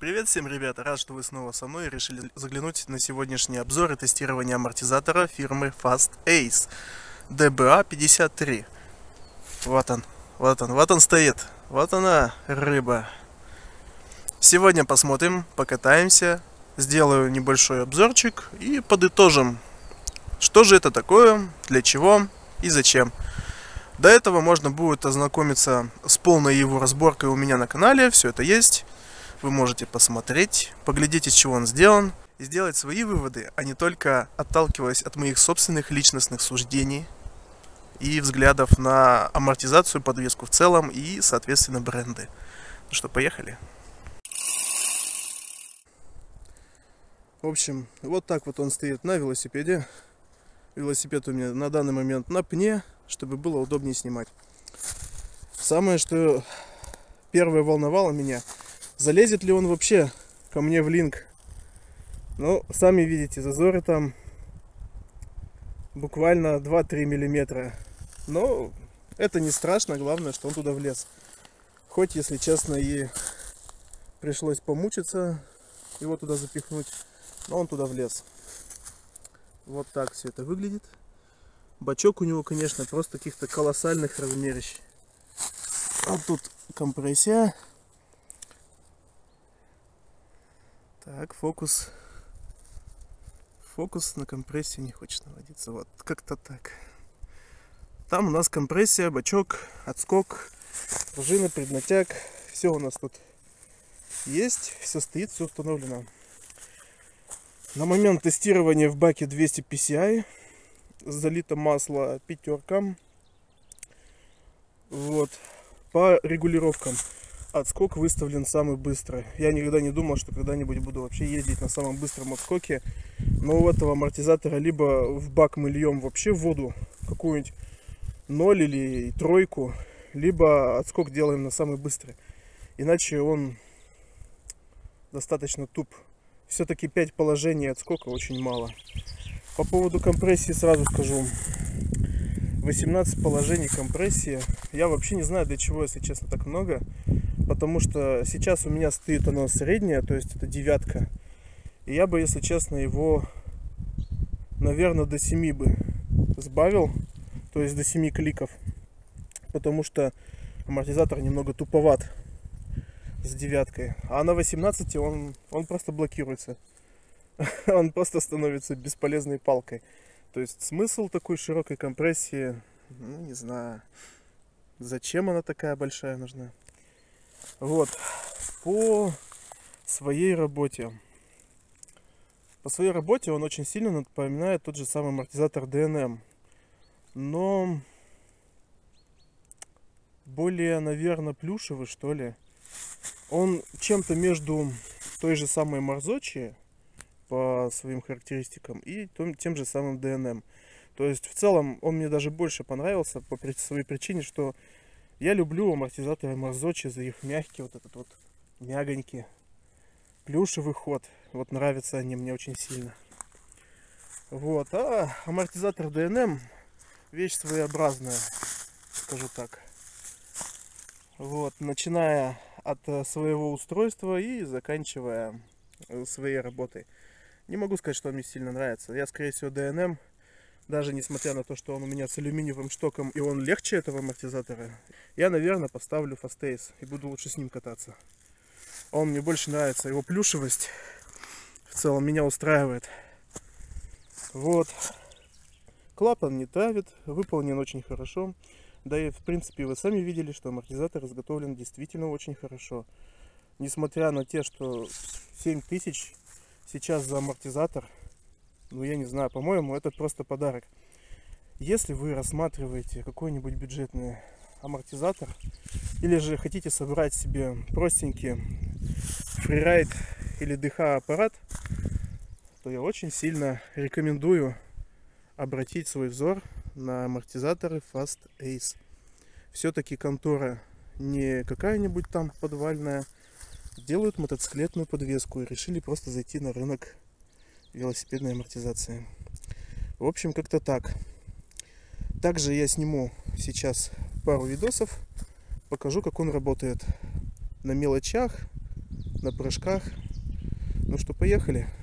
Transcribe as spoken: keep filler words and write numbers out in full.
Привет всем, ребята! Рад, что вы снова со мной и решили заглянуть на сегодняшний обзор и тестирование амортизатора фирмы FastAce ди би эй пятьдесят три. Вот он, вот он, вот он стоит. Вот она, рыба. Сегодня посмотрим, покатаемся, сделаю небольшой обзорчик и подытожим, что же это такое, для чего и зачем. До этого можно будет ознакомиться с полной его разборкой у меня на канале, все это есть. Вы можете посмотреть, поглядеть, из чего он сделан, и сделать свои выводы, а не только отталкиваясь от моих собственных личностных суждений и взглядов на амортизацию, подвеску в целом и, соответственно, бренды. Ну что, поехали? В общем, вот так вот он стоит на велосипеде. Велосипед у меня на данный момент на пне, чтобы было удобнее снимать. Самое, что первое волновало меня, залезет ли он вообще ко мне в линк. Ну, сами видите, зазоры там буквально два-три миллиметра. Но это не страшно, главное, что он туда влез. Хоть, если честно, и пришлось помучиться его туда запихнуть, но он туда влез. Вот так все это выглядит. Бачок у него, конечно, просто каких-то колоссальных размерищ. Вот тут компрессия. Так, фокус. Фокус на компрессию не хочет наводиться. Вот, как-то так. Там у нас компрессия, бачок, отскок, пружина, преднатяг. Все у нас тут есть, все стоит, все установлено. На момент тестирования в баке двести пи си ай. Залито масло пятерка. Вот. По регулировкам. Отскок выставлен самый быстрый. Я никогда не думал, что когда-нибудь буду вообще ездить на самом быстром отскоке. Но у этого амортизатора либо в бак мы льем вообще воду, какую-нибудь ноль или тройку, либо отскок делаем на самый быстрый. Иначе он достаточно туп. Все-таки пять положений отскока очень мало. По поводу компрессии сразу скажу. восемнадцать положений компрессии. Я вообще не знаю, для чего, если честно, так много. Потому что сейчас у меня стоит оно среднее, то есть это девятка. И я бы, если честно, его, наверное, до семи бы сбавил. То есть до семи кликов. Потому что амортизатор немного туповат с девяткой. А на восемнадцати он, он просто блокируется. Он просто становится бесполезной палкой. То есть смысл такой широкой компрессии, ну не знаю, зачем она такая большая нужна. Вот, по своей работе. По своей работе он очень сильно напоминает тот же самый амортизатор ди эн эм. Но более, наверное, плюшевый, что ли. Он чем-то между той же самой Marzocchi по своим характеристикам и тем же самым ди эн эм. То есть в целом он мне даже больше понравился по своей причине, что я люблю амортизаторы Marzocchi за их мягкий вот этот вот мягонький плюшевый ход. Вот нравятся они мне очень сильно. Вот, а амортизатор ди эн эм вещь своеобразная, скажу так. Вот, начиная от своего устройства и заканчивая своей работой. Не могу сказать, что он мне сильно нравится. Я, скорее всего, ди эн эм, даже несмотря на то, что он у меня с алюминиевым штоком и он легче этого амортизатора, я, наверное, поставлю FastAce и буду лучше с ним кататься. Он мне больше нравится, его плюшевость в целом меня устраивает. Вот. Клапан не травит, выполнен очень хорошо. Да и, в принципе, вы сами видели, что амортизатор изготовлен действительно очень хорошо. Несмотря на те, что семь тысяч сейчас за амортизатор, ну я не знаю, по-моему, это просто подарок. Если вы рассматриваете какой-нибудь бюджетный амортизатор, или же хотите собрать себе простенький фрирайд или ди эйч аппарат, то я очень сильно рекомендую обратить свой взор на амортизаторы FastAce. Все-таки контора не какая-нибудь там подвальная. Делают мотоциклетную подвеску и решили просто зайти на рынок велосипедной амортизации. В общем, как-то так. Также я сниму сейчас пару видосов, покажу, как он работает на мелочах, на прыжках. Ну что, поехали.